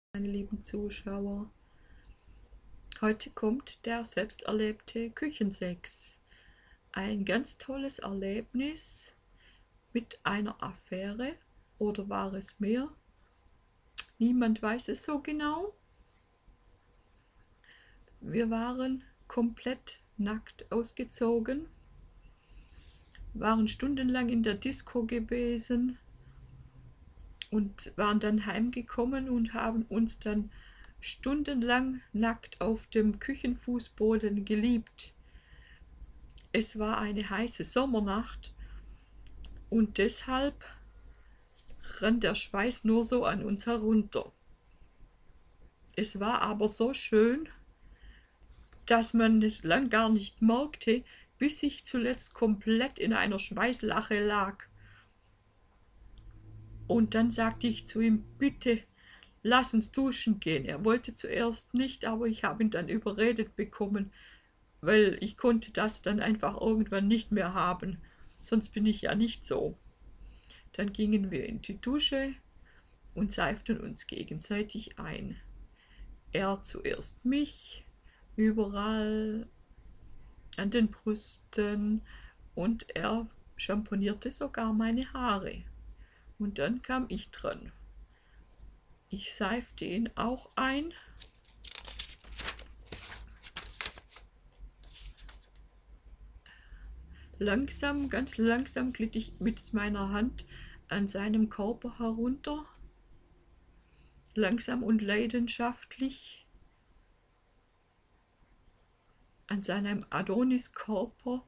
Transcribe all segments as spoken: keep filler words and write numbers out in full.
Meine lieben Zuschauer, heute kommt der selbsterlebte Küchensex. Ein ganz tolles Erlebnis mit einer Affäre, oder war es mehr? Niemand weiß es so genau. Wir waren komplett nackt ausgezogen, waren stundenlang in der Disco gewesen und waren dann heimgekommen und haben uns dann stundenlang nackt auf dem Küchenfußboden geliebt. Es war eine heiße Sommernacht und deshalb rann der Schweiß nur so an uns herunter. Es war aber so schön, dass man es lang gar nicht merkte, bis ich zuletzt komplett in einer Schweißlache lag. Und dann sagte ich zu ihm, bitte, lass uns duschen gehen. Er wollte zuerst nicht, aber ich habe ihn dann überredet bekommen, weil ich konnte das dann einfach irgendwann nicht mehr haben. Sonst bin ich ja nicht so. Dann gingen wir in die Dusche und seiften uns gegenseitig ein. Er zuerst mich, überall an den Brüsten, und er schamponierte sogar meine Haare. Und dann kam ich dran. Ich seifte ihn auch ein. Langsam, ganz langsam glitt ich mit meiner Hand an seinem Körper herunter. Langsam und leidenschaftlich an seinem Adoniskörper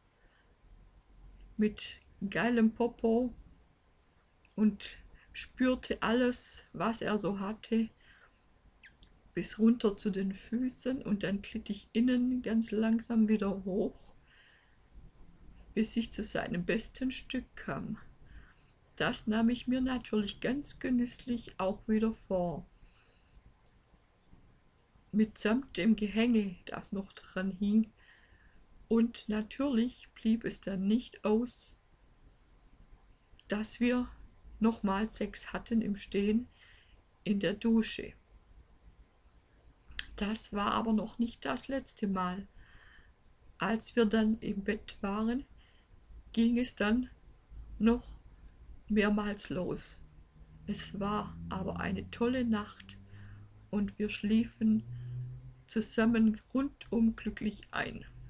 mit geilem Popo und spürte alles, was er so hatte, bis runter zu den Füßen, und dann glitt ich innen ganz langsam wieder hoch, bis ich zu seinem besten Stück kam. Das nahm ich mir natürlich ganz genüsslich auch wieder vor, mitsamt dem Gehänge, das noch dran hing, und natürlich blieb es dann nicht aus, dass wir nochmal Sex hatten im Stehen in der Dusche. Das war aber noch nicht das letzte Mal. Als wir dann im Bett waren, ging es dann noch mehrmals los. Es war aber eine tolle Nacht und wir schliefen zusammen rundum glücklich ein.